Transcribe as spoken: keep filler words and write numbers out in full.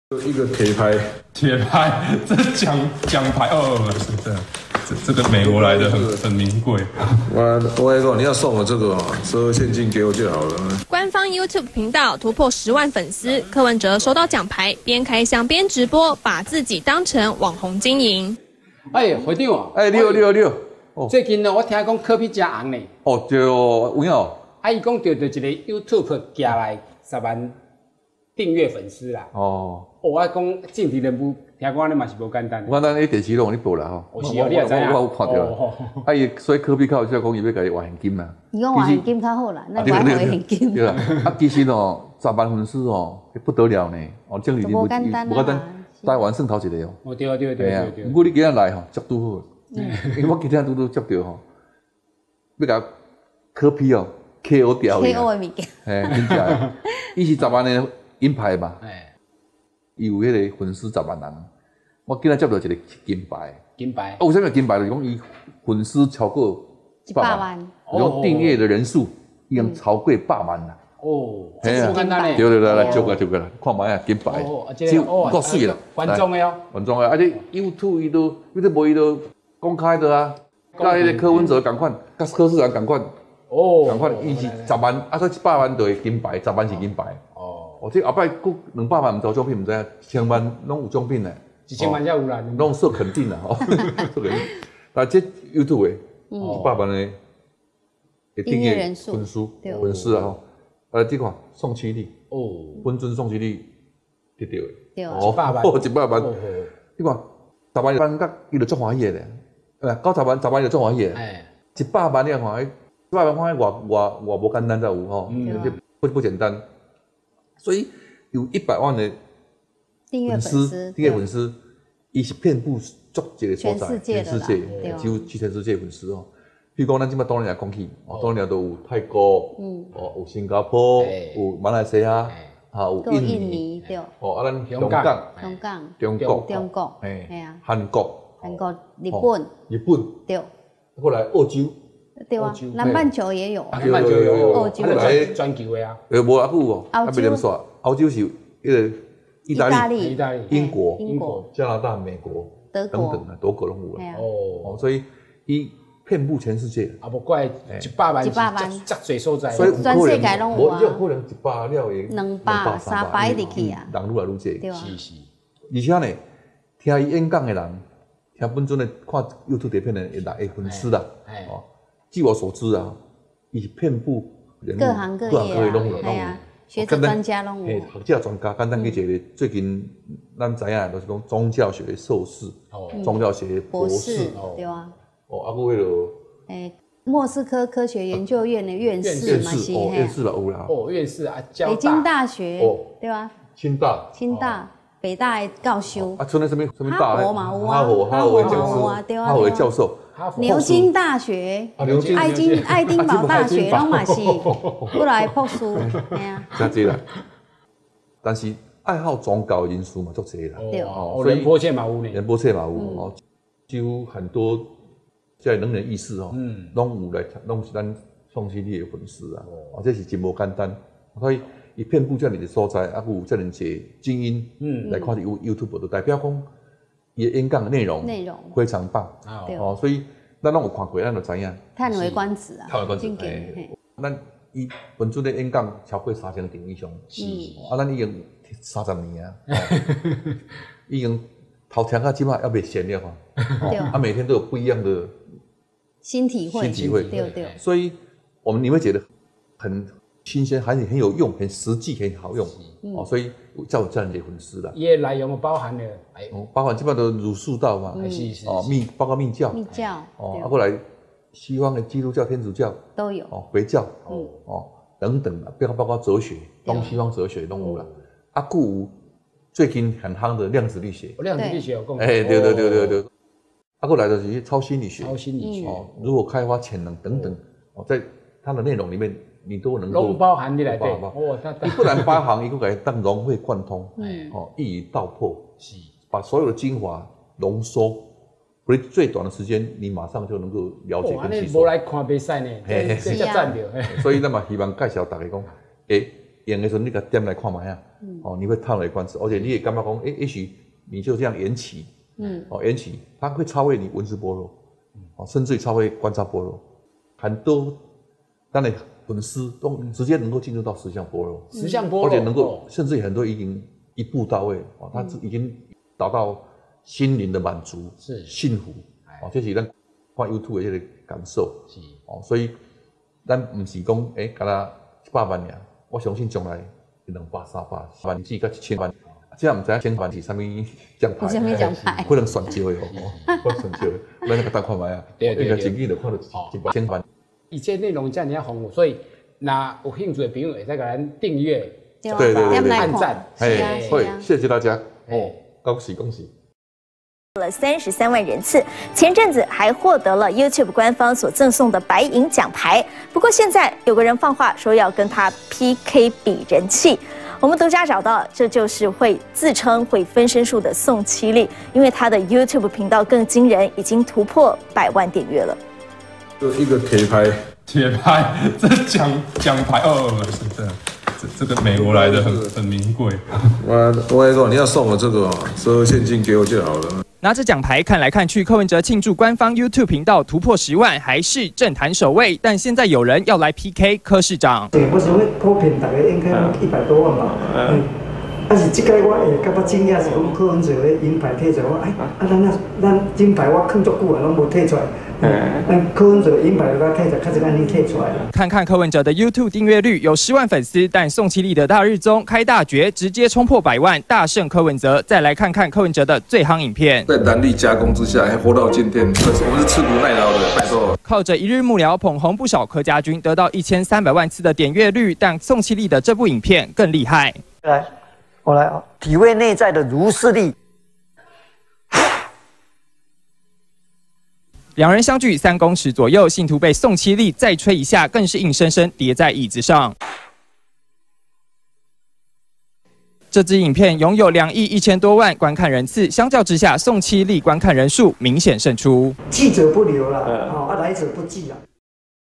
一个铁牌， 铁牌，这奖奖牌哦，是的，这这个美国来的很很名贵。 我我跟你说，你要送我这个啊，折现金给我就好了。 官方 YouTube 频道突破十万粉丝，柯文哲收到奖牌，边开箱边直播，把自己当成网红经营。 哎，会长啊！ 哎，你好，你好，你好。 哦，最近呢，我听讲科比真红呢。 哦，对哦，有影。 啊，伊讲着着一个 YouTube 加来十万订阅粉丝啦。哦。哦，我讲政治人物，听讲你嘛是无简单。 我咱迄电视拢有播啦吼。 哦，是哦，你也知影。 我有看到。啊，伊所以科比靠就讲伊要甲伊还现金啦。 伊讲还现金较好啦，咱还还现金。 对啦，啊，其实哦，十万粉丝哦，不得了呢。哦，正如你无简单啊。 台湾算头一个哦。 哦，对对对对对。 不过你今日来吼，接拄好。因为我今天拄拄接到吼，要甲科比哦 K O 掉去。 K O 的物件。 嘿，真正，伊是十万的银牌嘛。哎。伊有迄个粉丝十万人，我今日接到一个金牌。 金牌。 啊，为什么金牌？就是讲伊粉丝超过一百万。 有订阅的人数已经超过百万啦。 哦，这是简单嘞。 对对对，来接过接过来，看卖啊，金牌，就够水啦。 观众的哦。 观众的，而且 YouTube 伊都伊都无伊都公开的啊，甲迄个柯文哲同款，甲柯市长同款。哦。同款，伊是十万，啊，说一百万就是金牌，十万是金牌。哦。哦，这后摆佫两百万毋知奖品毋知影，一千万拢有奖品嘞。 一千万才有啦。 拢说肯定啦，吼，说肯定。但这 YouTube 的，一百万的订阅人数、 粉丝、粉丝啊吼。呃，这款宋七力哦，本尊宋七力得到的， 对啊， 一百万，一百万，你看十万万甲伊就足欢喜的，哎，九十万、十万就足欢喜的，哎，一百万你看，一百万看外外外无简单才有吼，这不不简单，所以有一百万的订阅粉丝， 订阅粉丝，伊是遍布足一个所在， 全世界的，几乎全世界粉丝哦。譬如讲，咱即摆当然也讲起，哦，当然都有泰国，嗯，哦，有新加坡，有马来西亚，啊，有印尼，对，哦，啊，咱香港， 香港， 中国， 中国， 哎，系啊，韩国， 韩国，日本， 日本， 对， 后来澳洲， 对啊，南半球也有， 南半球有， 澳洲， 后来全球的啊， 呃，无啊久哦，啊，别连说，澳洲是迄个意大利， 意大利， 英国， 英国， 加拿大、美国， 德国等等啊，德国拢有啦，哦，所以伊。遍布全世界， 啊，不怪一百万，一百万，足侪所在， 所以全世界拢有啊。 无有可能一百了会两百、三百入去啊， 人愈来愈济， 是是。 而且呢，听伊演讲的人，听本尊的看 YouTube 碟片的人的粉丝啦，哦，据我所知啊，伊是遍布人各行各业拢有，系啊，学者专家拢有， 学者专家，简单去一个，最近咱知影就是讲宗教学硕士，哦，宗教学博士， 对啊。 哦，啊，佮迄落， 诶，莫斯科科学研究院的院士嘛是， 哦，院士啦有啦， 哦，院士啊， 北京大学，对吧？ 清大， 清大，北大的教授， 啊，像那什么什么大， 哈佛嘛有啊， 哈佛，哈佛的教授， 对啊， 哈佛的教授， 牛津大学，爱丁爱丁堡大学，拢嘛是过来博士，系啊， 真济啦，但是爱好宗教的人数嘛足济啦， 对， 哦，仁波切嘛有呢， 仁波切嘛有哦，几乎很多。即个能人异士吼，嗯，拢有来，拢是咱宋七力的粉丝啊，哦，这是真无简单，所以伊遍布遮尔的所在，啊，有遮尔侪精英，嗯，来看伫 YouTube 就代表讲伊的演讲的内容， 内容非常棒，哦，所以咱拢有看过，咱就知影， 叹为观止啊， 叹为观止，哎，咱伊本尊的演讲超过三千场以上，是，啊，咱已经三十年啊，已经头听到即摆还袂闲了哈，啊，每天都有不一样的。 新体会， 新体会， 对对， 所以我们你会觉得很新鲜，还是很有用，很实际，很好用、嗯、哦。所以叫我这样的粉丝啦。 伊的内容包含了， 哎，包含基本都儒释道嘛， 嗯、是是哦，密包括密教， 密教哦，啊，过来西方的基督教、天主教都有， 哦，回教，哦哦等等啊，包括包括哲学，东西方哲学都有啦。啊，故最近很夯的量子力学， 量子力学有共哎，对对对对对。啊，过来的是超心理学， 超心理学哦，如何开发潜能等等，哦，在它的内容里面，你都能够都包含进来，对， 哦，你不然八行一个给当融会贯通，嗯，哦，一语道破，是把所有的精华浓缩，不是最短的时间，你马上就能够了解跟吸收。 无来看比赛呢，这这赞着。 所以那么希望介绍大家讲，诶， 演的时候，你给点来看卖啊，哦，你会叹为观止，而且你也感觉讲，哎，也许你就这样延期，嗯，哦，延期，它会超越你文字部落，哦，甚至于超越观察部落，很多，当然粉丝都直接能够进入到实相部落， 实相部落， 而且能够，甚至于很多已经一步到位，哦，他已经达到心灵的满足，是幸福，哦，这是咱看 YouTube 的这个感受，是，哦，所以咱不是讲，哎，干那一百万尔，我相信将来两百、三百万至到一千万。这样唔知一千万是啥物奖牌？ 什么奖牌？ 可能选少的哦，可能选少的，咱那个大看卖啊， 对对对， 一个经济就看到一百千万。 以前内容这样丰富，所以那有兴趣的朋友会再给咱订阅， 对对对对， 按赞， 哎，会，谢谢大家哦，恭喜恭喜。 了三十三万人次，前阵子还获得了 YouTube 官方所赠送的白银奖牌。不过现在有个人放话说要跟他 P K 比人气。我们独家找到，这就是会自称会分身术的宋七力，因为他的 YouTube 频道更惊人，已经突破百万点阅了。 就一个铁牌， 铁牌，这奖奖牌哦，是这样，这这个美国来的很很名贵。 我我说你要送我这个十二现金给我就好了。 拿着奖牌看来看去，柯文哲庆祝官方 YouTube 频道突破十万，还是政坛首位。但现在有人要来 P K 柯市长。 对，我想要普遍大家应该一百多万吧。嗯。但是这个我会感觉惊讶是讲柯文哲的银牌摕出来，我哎啊，咱那咱金牌我藏足久啊，拢无摕出来。嗯。柯文哲银牌我摕出，较是安尼摕出来。 看看柯文哲的 YouTube 订阅率有十万粉丝，但宋七力的大日宗开大绝，直接冲破百万，大胜柯文哲。再来看看柯文哲的最夯影片， 在难力加工之下，还活到今天，我们是吃苦耐劳的，拜托。 靠着一日幕僚捧红不少柯家军，得到一千三百万次的点阅率，但宋七力的这部影片更厉害。 来。我来啊，体会内在的如是力。 两人相距三公尺左右，信徒被宋七力再吹一下，更是硬生生跌在椅子上。这支影片拥有两亿一千多万观看人次，相较之下，宋七力观看人数明显胜出。 记者不留了，哦，啊来者不拒啊。